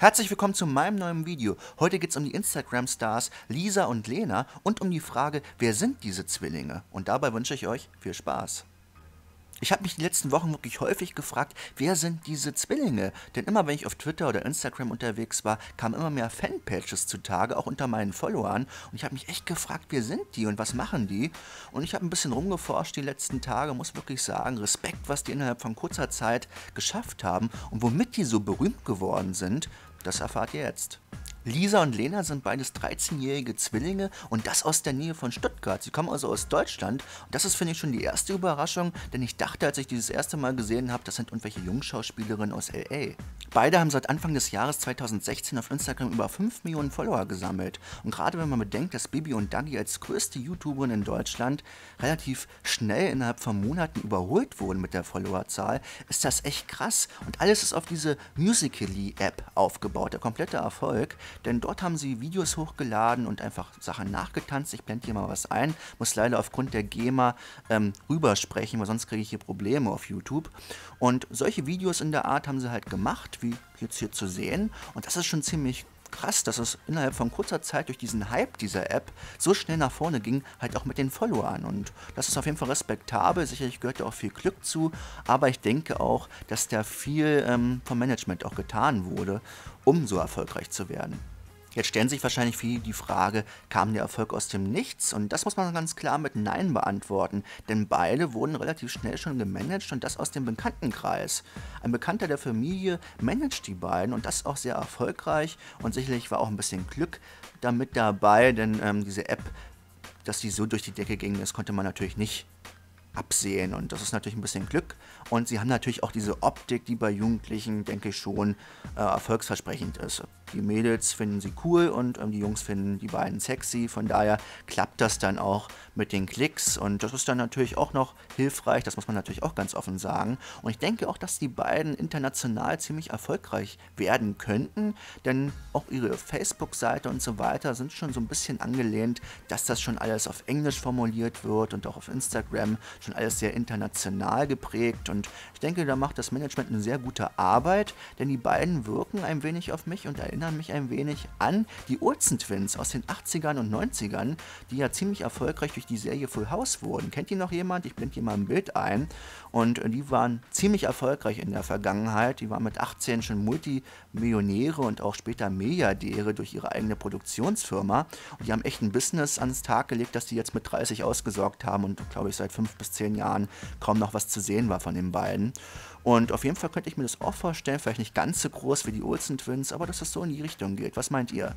Herzlich willkommen zu meinem neuen Video. Heute geht es um die Instagram-Stars Lisa und Lena und um die Frage, wer sind diese Zwillinge? Und dabei wünsche ich euch viel Spaß. Ich habe mich die letzten Wochen wirklich häufig gefragt, wer sind diese Zwillinge? Denn immer wenn ich auf Twitter oder Instagram unterwegs war, kamen immer mehr Fanpages zutage, auch unter meinen Followern. Und ich habe mich echt gefragt, wer sind die und was machen die? Und ich habe ein bisschen rumgeforscht die letzten Tage, muss wirklich sagen, Respekt, was die innerhalb von kurzer Zeit geschafft haben und womit die so berühmt geworden sind, das erfahrt ihr jetzt. Lisa und Lena sind beides 13-jährige Zwillinge und das aus der Nähe von Stuttgart. Sie kommen also aus Deutschland und das ist, finde ich, schon die erste Überraschung, denn ich dachte, als ich dieses erste Mal gesehen habe, das sind irgendwelche Jungschauspielerinnen aus L.A. Beide haben seit Anfang des Jahres 2016 auf Instagram über 5 Millionen Follower gesammelt. Und gerade wenn man bedenkt, dass Bibi und Dagi als größte YouTuberin in Deutschland relativ schnell innerhalb von Monaten überholt wurden mit der Followerzahl, ist das echt krass. Und alles ist auf diese Musical.ly-App aufgebaut, der komplette Erfolg. Denn dort haben sie Videos hochgeladen und einfach Sachen nachgetanzt. Ich blende hier mal was ein, muss leider aufgrund der GEMA rübersprechen, weil sonst kriege ich hier Probleme auf YouTube. Und solche Videos in der Art haben sie halt gemacht, wie jetzt hier zu sehen. Und das ist schon ziemlich krass, dass es innerhalb von kurzer Zeit durch diesen Hype dieser App so schnell nach vorne ging, halt auch mit den Followern. Und das ist auf jeden Fall respektabel, sicherlich gehört da auch viel Glück zu, aber ich denke auch, dass da viel vom Management auch getan wurde, um so erfolgreich zu werden. Jetzt stellen sich wahrscheinlich viele die Frage, kam der Erfolg aus dem Nichts? Und das muss man ganz klar mit Nein beantworten, denn beide wurden relativ schnell schon gemanagt und das aus dem Bekanntenkreis. Ein Bekannter der Familie managt die beiden und das auch sehr erfolgreich und sicherlich war auch ein bisschen Glück damit dabei, denn diese App, dass die so durch die Decke ging, das konnte man natürlich nicht absehen und das ist natürlich ein bisschen Glück und sie haben natürlich auch diese Optik, die bei Jugendlichen, denke ich schon, erfolgsversprechend ist. Die Mädels finden sie cool und die Jungs finden die beiden sexy, von daher klappt das dann auch mit den Klicks und das ist dann natürlich auch noch hilfreich, das muss man natürlich auch ganz offen sagen und ich denke auch, dass die beiden international ziemlich erfolgreich werden könnten, denn auch ihre Facebook-Seite und so weiter sind schon so ein bisschen angelehnt, dass das schon alles auf Englisch formuliert wird und auch auf Instagram schon alles sehr international geprägt und ich denke, da macht das Management eine sehr gute Arbeit, denn die beiden wirken ein wenig auf mich und erinnern mich ein wenig an die Olsen-Twins aus den 80ern und 90ern, die ja ziemlich erfolgreich durch die Serie Full House wurden. Kennt ihr noch jemand? Ich blende hier mal ein Bild ein und die waren ziemlich erfolgreich in der Vergangenheit. Die waren mit 18 schon Multimillionäre und auch später Milliardäre durch ihre eigene Produktionsfirma und die haben echt ein Business ans Tag gelegt, das die jetzt mit 30 ausgesorgt haben und glaube ich seit 5 bis 10 Jahren kaum noch was zu sehen war von den beiden. Und auf jeden Fall könnte ich mir das auch vorstellen, vielleicht nicht ganz so groß wie die Olsen-Twins, aber dass das so in die Richtung geht. Was meint ihr?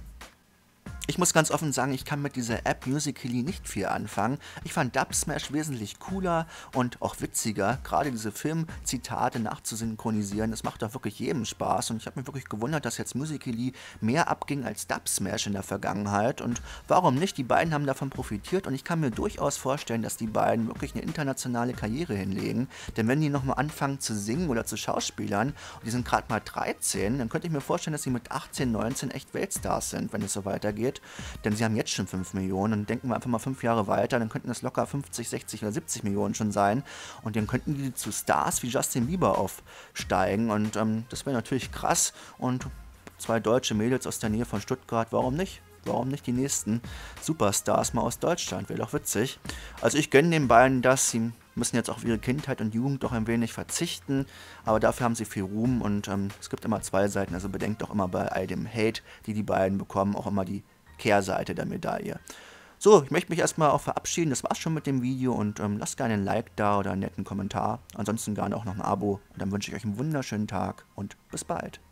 Ich muss ganz offen sagen, ich kann mit dieser App Musical.ly nicht viel anfangen. Ich fand Dubsmash wesentlich cooler und auch witziger. Gerade diese Filmzitate nachzusynchronisieren, das macht doch wirklich jedem Spaß. Und ich habe mich wirklich gewundert, dass jetzt Musical.ly mehr abging als Dubsmash in der Vergangenheit. Und warum nicht? Die beiden haben davon profitiert und ich kann mir durchaus vorstellen, dass die beiden wirklich eine internationale Karriere hinlegen. Denn wenn die nochmal anfangen zu singen oder zu schauspielern, und die sind gerade mal 13, dann könnte ich mir vorstellen, dass sie mit 18, 19 echt Weltstars sind, wenn es so weitergeht. Denn sie haben jetzt schon 5 Millionen und denken wir einfach mal 5 Jahre weiter, dann könnten das locker 50, 60 oder 70 Millionen schon sein und dann könnten die zu Stars wie Justin Bieber aufsteigen und das wäre natürlich krass und 2 deutsche Mädels aus der Nähe von Stuttgart, warum nicht? Warum nicht die nächsten Superstars mal aus Deutschland? Wäre doch witzig. Also ich gönne den beiden das, sie müssen jetzt auf ihre Kindheit und Jugend doch ein wenig verzichten, aber dafür haben sie viel Ruhm und es gibt immer 2 Seiten, also bedenkt doch immer bei all dem Hate, die beiden bekommen, auch immer die Kehrseite der Medaille. So, ich möchte mich erstmal auch verabschieden, das war's schon mit dem Video und lasst gerne ein Like da oder einen netten Kommentar, ansonsten gerne auch noch ein Abo und dann wünsche ich euch einen wunderschönen Tag und bis bald.